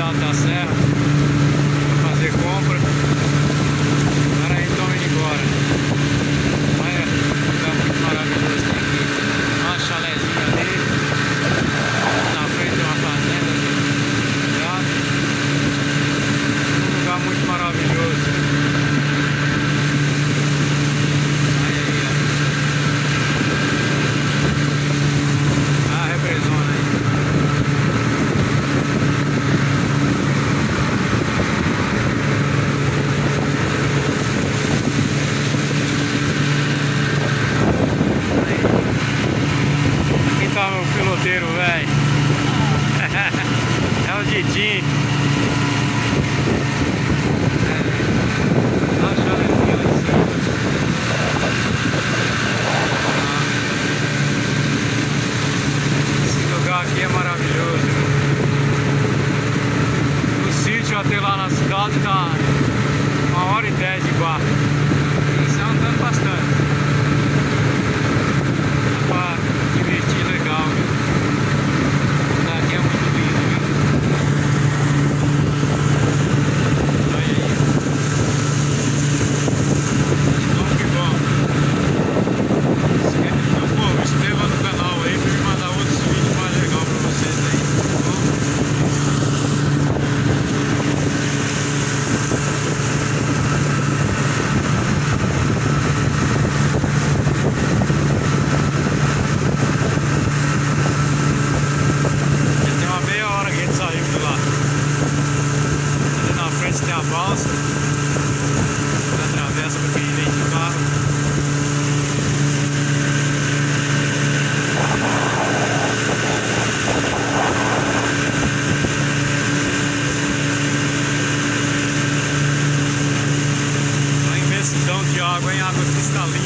Alto da Serra pra fazer compra. Agora a gente estamos indo embora. Olha, um lugar muito maravilhoso tem aqui. Uma chalezinha ali. Na frente tem uma fazenda aqui. Um lugar muito maravilhoso. Olha aí, ó. A represona aí. Aqui tá meu piloteiro, velho. É o Didinho. Olha a chalezinha lá em cima. Esse lugar aqui é maravilhoso. O sítio até lá na cidade tá 1h10 de barco. Isso é andando bastante. Dá pra divertir legal, viu? Daqui é muito lindo, viu? Olha aí. Então que bom. Então, pô, inscreva no canal aí pra me mandar outros vídeos mais legais pra vocês aí, tá bom? Tem a balsa, atravessa para quem vem de carro. Uma imensidão de água, em água cristalina.